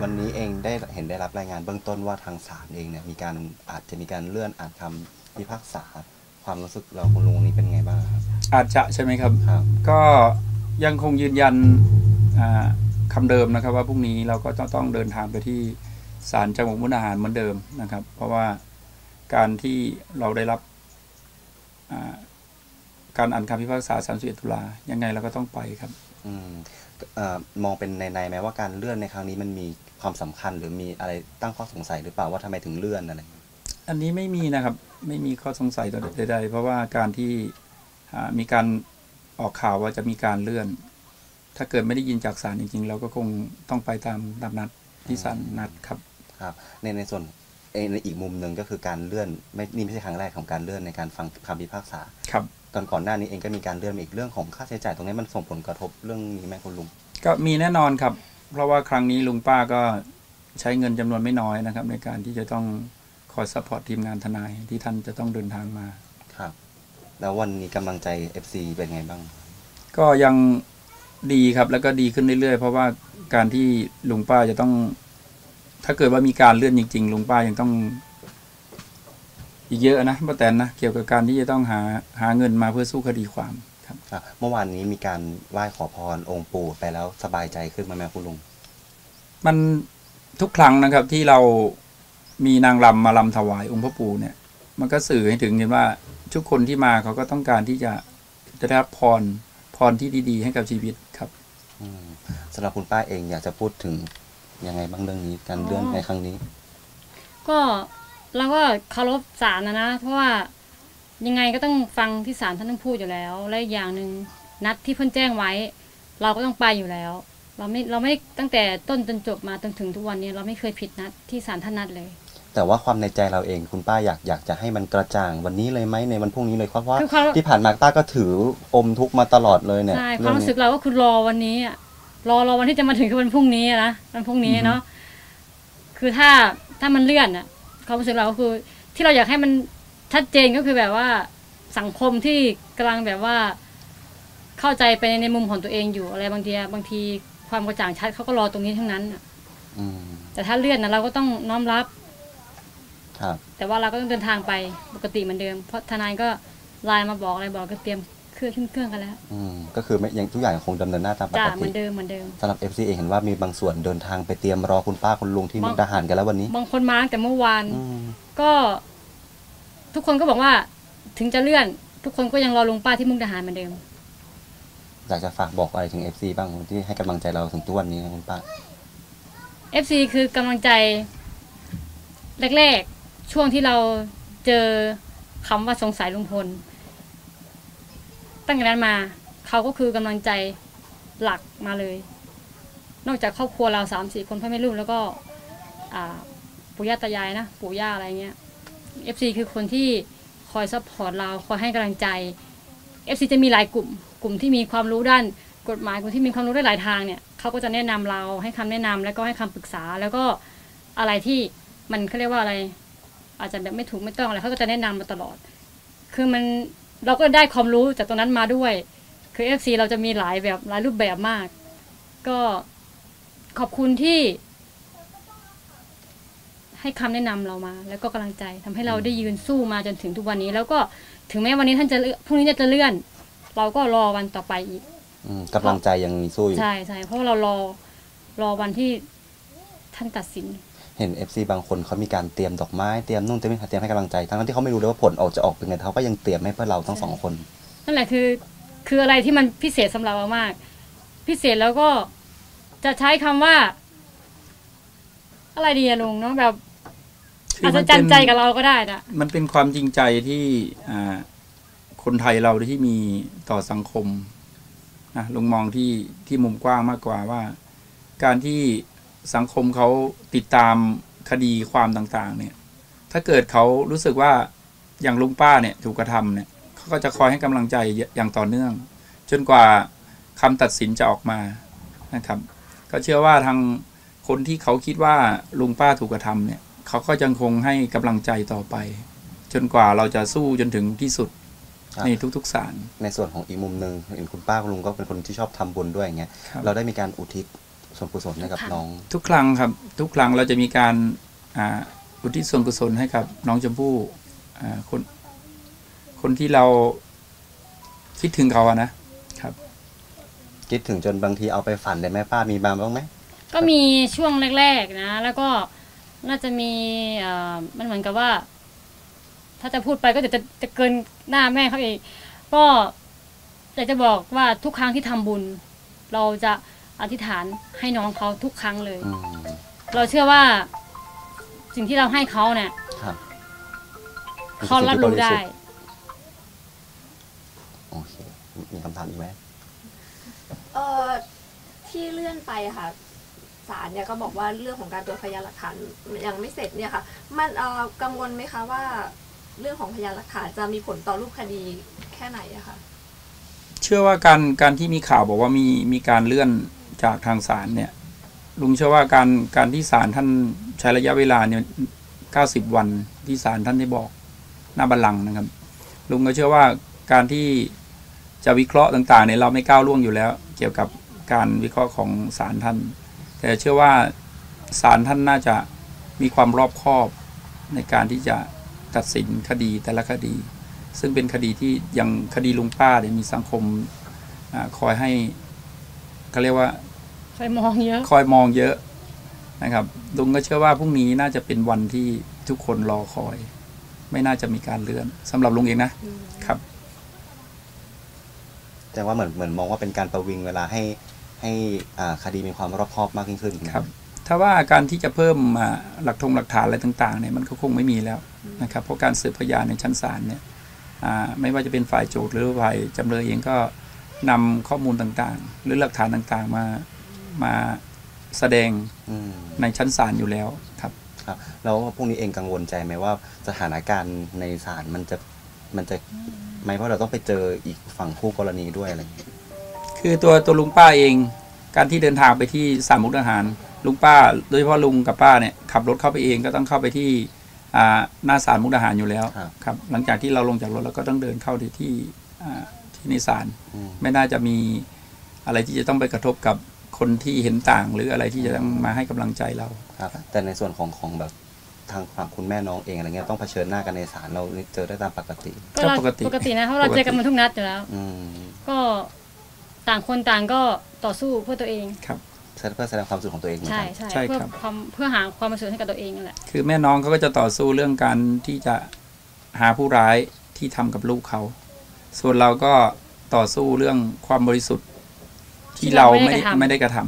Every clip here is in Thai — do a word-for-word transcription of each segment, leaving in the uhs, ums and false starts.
วันนี้เองได้เห็นได้รับรายงานเบื้องต้นว่าทางศาลเองเนี่ยมีการอาจจะมีการเลื่อนอ่านคำพิพากษาความรู้สึกเราคุณลุงนี้เป็นไงบ้างครับอาจจะใช่ไหมครับครับก็ยังคงยืนยันคำเดิมนะครับว่าพรุ่งนี้เราก็ต้องต้องเดินทางไปที่ศาลจังหวัดมุกดาหารเหมือนเดิมนะครับเพราะว่าการที่เราได้รับการอ่านคำพิพากษาสามสิบเอ็ดตุลายังไงเราก็ต้องไปครับอืมมองเป็นในในไหมว่าการเลื่อนในครั้งนี้มันมีความสำคัญหรือมีอะไรตั้งข้อสงสัยหรือเปล่าว่าทำไมถึงเลื่อนอะไรอันนี้ไม่มีนะครับไม่มีข้อสงสัยใดๆเพราะว่าการที่มีการออกข่าวว่าจะมีการเลื่อนถ้าเกิดไม่ได้ยินจากศาลจริงๆเราก็คงต้องไปตามตามนัดที่ศาลนัดครับครับในในส่วนในอีกมุมหนึ่งก็คือการเลื่อนไม่นี่ไม่ใช่ครั้งแรกของการเลื่อนในการฟังคำพิพากษาครับตอนก่อนหน้านี้เองก็มีการเลื่อนอีกเรื่องของค่าใช้จ่ายตรงนี้มันส่งผลกระทบเรื่องนี้ไหมคุณลุงก็มีแน่นอนครับเพราะว่าครั้งนี้ลุงป้าก็ใช้เงินจำนวนไม่น้อยนะครับในการที่จะต้องคอยซัพพอร์ตทีมงานทนายที่ท่านจะต้องเดินทางมาครับแล้ววันนี้กำลังใจ เอฟ ซี เป็นไงบ้างก็ยังดีครับแล้วก็ดีขึ้นเรื่อยๆเพราะว่าการที่ลุงป้าจะต้องถ้าเกิดว่ามีการเลื่อนจริงๆลุงป้ายังต้องอีกเยอะนะป้าแตนนะเกี่ยวกับการที่จะต้องหาหาเงินมาเพื่อสู้คดีความครับเมื่อวานนี้มีการไหว้ขอพรองค์ปู่ไปแล้วสบายใจขึ้นไหมคุณลุงมันทุกครั้งนะครับที่เรามีนางรำมาลำถวายองค์พระปู่เนี่ยมันก็สื่อให้ถึงเห็นว่าทุกคนที่มาเขาก็ต้องการที่จะจะได้รับพรพรที่ดีๆให้กับชีวิตครับสำหรับคุณป้าเองอยากจะพูดถึงยังไงบ้างเรื่องนี้การเลื่อนในครั้งนี้ก็เราก็เคารพศาลนะนะเพราะว่ายังไงก็ต้องฟังที่ศาลท่านต้องพูดอยู่แล้วและอย่างหนึ่งนัดที่เพิ่นแจ้งไว้เราก็ต้องไปอยู่แล้วเราไม่เราไม่ตั้งแต่ต้นจนจบมาจนถึงทุกวันนี้เราไม่เคยผิดนัดที่ศาลท่านนัดเลยแต่ว่าความในใจเราเองคุณป้าอยากอยากจะให้มันกระจ่างวันนี้เลยไหมในวันพรุ่งนี้เลยเพราะว่าที่ผ่านมาป้าก็ถืออมทุกมาตลอดเลยเนี่ยใช่ความรู้สึกเราก็คือรอวันนี้อ่ะรอรอวันที่จะมาถึงคือวันพรุ่งนี้นะวันพรุ่งนี้เนาะคือถ้าถ้ามันเลื่อนอ่ะความรู้สึกเราก็คือที่เราอยากให้มันชัดเจนก็คือแบบว่าสังคมที่กำลังแบบว่าเข้าใจไปในมุมของตัวเองอยู่อะไรบางทีบางทีความกระจ่างชัดเขาก็รอตรงนี้ทั้งนั้นแต่ถ้าเลื่อนนะเราก็ต้องน้อมรับแต่ว่าเราก็ต้องเดินทางไปปกติเหมือนเดิมเพราะทนายก็ไลน์มาบอกอะไรบอกก็เตรียมเครื่องขึ้นเครื่องกันแล้วก็คือยังทุกอย่างคงดำเนินหน้าตามปกติเหมือนเดิมเหมือนเดิมสำหรับ เอฟ ซี เองเห็นว่ามีบางส่วนเดินทางไปเตรียมรอคุณป้าคุณลุงที่มุกดาหารกันแล้ววันนี้บางคนมาแต่เมื่อวานก็ทุกคนก็บอกว่าถึงจะเลื่อนทุกคนก็ยังรอลุงป้าที่มุกดาหารเหมือนเดิมอยากจะฝากบอกอะไรถึง เอฟ ซี บ้างที่ให้กำลังใจเราถึงทุกวันนี้นะคุณป้าเอฟ ซี คือกำลังใจแรกๆช่วงที่เราเจอคำว่าสงสัยลุงพลตั้งแต่นั้นมาเขาก็คือกำลังใจหลักมาเลยนอกจากครอบครัวเราสามสี่คนพ่อแม่ลูกแล้วก็ปู่ย่าตายายนะปู่ย่าอะไรเงี้ย เอฟ ซี คือคนที่คอยซัพพอร์ตเราคอยให้กำลังใจ เอฟ ซี จะมีหลายกลุ่มกลุ่มที่มีความรู้ด้านกฎหมายกลุ่มที่มีความรู้ได้หลายทางเนี่ยเขาก็จะแนะนำเราให้คำแนะนำแล้วก็ให้คำปรึกษาแล้วก็อะไรที่มันเขาเรียกว่าอะไรอาจจะแบบไม่ถูกไม่ต้องอะไรเขาก็จะแนะนำมาตลอดคือมันเราก็ได้ความรู้จากตรงนั้นมาด้วยคือ เอฟ ซี เราจะมีหลายแบบหลายรูปแบบมากก็ขอบคุณที่ให้คำแนะนำเรามาแล้วก็กำลังใจทำให้เราได้ยืนสู้มาจนถึงทุกวันนี้แล้วก็ถึงแม้วันนี้ท่านจะพรุ่งนี้จะเลื่อนเราก็รอวันต่อไปอีกกำลังใจยังมีสู้อยู่ใช่ใช่เพราะเรารอรอวันที่ท่านตัดสินเห็น เอฟ ซี บางคนเขามีการเตรียมดอกไม้เตรียมนู่นเตรียมนี่เตรียมให้กำลังใจทั้งที่เขาไม่รู้เลยว่าผลออกจะออกเป็นไงเขาก็ยังเตรียมให้เพื่อเราทั้งสองคนนั่นแหละคือคืออะไรที่มันพิเศษสำหรับเรามากพิเศษแล้วก็จะใช้คำว่าอะไรดีอะลุงเนาะแบบอาจจะจันใจกับเราก็ได้นะมันเป็นความจริงใจที่คนไทยเราที่มีต่อสังคมนะลุงมองที่ที่มุมกว้างมากกว่าว่าการที่สังคมเขาติดตามคดีความต่างๆเนี่ยถ้าเกิดเขารู้สึกว่าอย่างลุงป้าเนี่ยถูกกระทำเนี่ยเขาก็จะคอยให้กำลังใจอย่างต่อเนื่องจนกว่าคำตัดสินจะออกมานะครับก็เชื่อว่าทางคนที่เขาคิดว่าลุงป้าถูกกระทำเนี่ยเขาก็ยังคงให้กำลังใจต่อไปจนกว่าเราจะสู้จนถึงที่สุดในทุกๆศาลในส่วนของอีกมุมหนึ่งเห็นคุณป้าคุณลุงก็เป็นคนที่ชอบทำบุญด้วยอย่างเงี้ยเราได้มีการอุทิศส่วนกุศลให้กับน้องทุกครั้งครับทุกครั้งเราจะมีการอ่าอุทิศส่วนกุศลให้กับน้องชมพู่อ่าคนคนที่เราคิดถึงเขาอะนะครับคิดถึงจนบางทีเอาไปฝันเลยไหมป้ามีบ้างบ้างไหมก็มีช่วงแรกๆนะแล้วก็น่าจะมีอ่ามันเหมือนกับว่าถ้าจะพูดไปก็จะจะจะเกินหน้าแม่เขาอีกก็อยากจะบอกว่าทุกครั้งที่ทำบุญเราจะอธิษฐานให้น้องเขาทุกครั้งเลยเราเชื่อว่าสิ่งที่เราให้เขาเนี่ยเขารับรู้ได้โอเคมีคำถามอีกไหมเอ่อที่เลื่อนไปค่ะศาลเนี่ยก็บอกว่าเรื่องของการตรวจพยานหลักฐานยังไม่เสร็จเนี่ยค่ะมันเอ่อกังวลไหมคะว่าเรื่องของพยานหลักฐานจะมีผลต่อรูปคดีแค่ไหนอะคะเชื่อว่าการการที่มีข่าวบอกว่ามีมีการเลื่อนจากทางศาลเนี่ยลุงเชื่อว่าการการที่ศาลท่านใช้ระยะเวลาเนี่ยเก้าสิบวันที่ศาลท่านได้บอกหน้าบัลลังก์นะครับลุงก็เชื่อว่าการที่จะวิเคราะห์ต่างๆเนี่ยเราไม่ก้าวล่วงอยู่แล้วเกี่ยวกับการวิเคราะห์ของศาลท่านแต่เชื่อว่าศาลท่านน่าจะมีความรอบคอบในการที่จะตัดสินคดีแต่ละคดีซึ่งเป็นคดีที่ยังคดีลุงป้าเนี่ยมีสังคมอคอยให้เขาเรียกว่าคอยมองเยอะคอยมองเยอะนะครับลุงก็เชื่อว่าพรุ่งนี้น่าจะเป็นวันที่ทุกคนรอคอยไม่น่าจะมีการเลื่อนสำหรับลุงเองนะครับแต่ว่าเหมือนเหมือนมองว่าเป็นการประวิงเวลาให้ให้อ่าคดีมีความรอบคอบมากยิ่งขึ้นครับถ้าว่าการที่จะเพิ่มหลักธงหลักฐานอะไรต่างๆเนี่ยมันก็คงไม่มีแล้วนะครับเพราะการสืบพยานในชั้นศาลเนี่ยไม่ว่าจะเป็นฝ่ายโจทก์หรือฝ่ายจำเลยเองก็นำข้อมูลต่างๆหรือหลักฐานต่างๆมามาแสดงในชั้นศาลอยู่แล้วครับครับแล้วพวกนี้เองกังวลใจไหมว่าสถานการณ์ในศาลมันจะมันจะไม่เพราะเราต้องไปเจออีกฝั่งคู่กรณีด้วยอะไรอย่างนี้คือตัวตัวลุงป้าเองการที่เดินทางไปที่ศาลมุกดาหารลุงป้าโดยเฉพาะลุงกับป้าเนี่ยขับรถเข้าไปเองก็ต้องเข้าไปที่หน้าศาลมุกดาหารอยู่แล้วครับหลังจากที่เราลงจากรถแล้วก็ต้องเดินเข้าที่ที่ที่ในศาลไม่น่าจะมีอะไรที่จะต้องไปกระทบกับคนที่เห็นต่างหรืออะไรที่จะต้องมาให้กำลังใจเราครับแต่ในส่วนของของแบบทางฝั่งคุณแม่น้องเองอะไรเงี้ยต้องเผชิญหน้ากันในศาลเราเจอได้ตามปกติก็ปกติปกตินะเพราะเราเจอกันมาทุกนัดอยู่แล้วก็ต่างคนต่างก็ต่อสู้เพื่อตัวเองครับเพื่อแสดงความสุขของตัวเองใช่ใช่เพื่อความเพื่อหาความสุขให้กับตัวเองนั่นแหละคือแม่น้องเขาก็จะต่อสู้เรื่องการที่จะหาผู้ร้ายที่ทำกับลูกเขาส่วนเราก็ต่อสู้เรื่องความบริสุทธิ์ที่เราไม่ไม่ได้กระท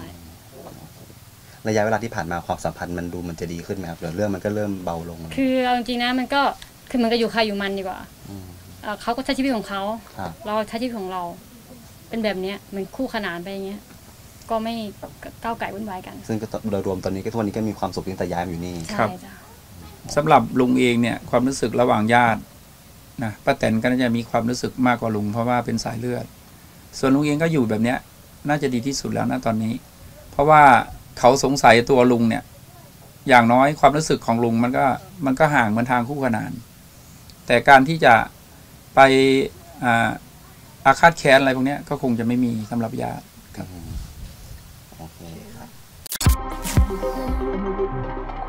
ำระยะเวลาที่ผ่านมาความสัมพันธ์มันดูมันจะดีขึ้นไหมครับหรือเรื่องมันก็เริ่มเบาลงคือเอาจริงๆนะมันก็คือมันก็อยู่ใครอยู่มันดีกว่าเขาก็ใช้ชีวิตของเขาเราใช้ชีวิตของเราเป็นแบบนี้เหมือนคู่ขนานไปอย่างเงี้ยก็ไม่ก้าวไก่วุ่นวายกันซึ่งโดยรวมตอนนี้ก็ทุกวันนี้ก็มีความสุขตั้งแต่ย้ายมาอยู่นี่ครับสำหรับลุงเองเนี่ยความรู้สึกระหว่างญาตินะป้าแตนก็น่าจะมีความรู้สึกมากกว่าลุงเพราะว่าเป็นสายเลือดส่วนลุงเองก็อยู่แบบเนี้ยน่าจะดีที่สุดแล้วนะตอนนี้เพราะว่าเขาสงสัยตัวลุงเนี่ยอย่างน้อยความรู้สึกของลุงมันก็มันก็ห่างเหมือนทางคู่ขนานแต่การที่จะไปอาฆาตแค้นอะไรพวกนี้ก็คงจะไม่มีสำหรับญาติโอเคครับ